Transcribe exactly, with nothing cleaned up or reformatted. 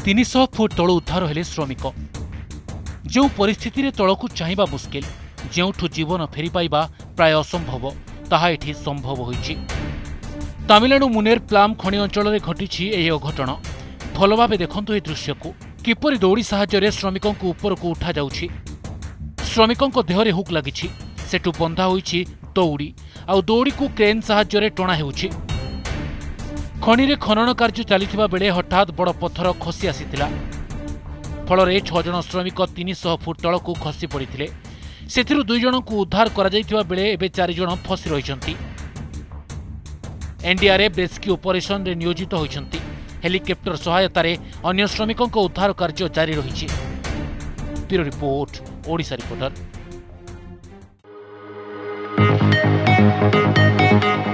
तीन सौ फुट तलु उद्धार हेले श्रमिक जो परिस्थिति तलकू चाहिबा मुस्किल जेउठु जीवन फेरी पाइबा प्राय असंभव ताहा एठी संभव होइछि। तमिलनाडु मुनेर प्लाम खनि अंचल में घटी अघटन भल भाव देखु ए दृश्य को किपरि दौड़ी साहाय्य श्रमिकों को उपरक उठा जाउछि। श्रमिकों देहरे हुक लगी सेठु बंधा होइछि दौड़ी आ दौड़ी को क्रेन साहाय्य टणा हेउछि। खनि रे खनन कार्य चलिथिबा बेले हठात बड़ पत्थर खसी आसीथिला फल छह जन श्रमिक तीन सौ फुट तलकू खसी पड़ते सेथिरु दुई जन को उद्धार करा जाइथिबा बेले एबे चार जन फसी रहिसंती। एनडीआरएफ रेस्क्यू ऑपरेशन रे नियोजित होइसंती। हेलिकॉप्टर सहायता रे अन्य श्रमिकों को उद्धार कार्य जारी रहिछि। Bureau report Odisha reporter.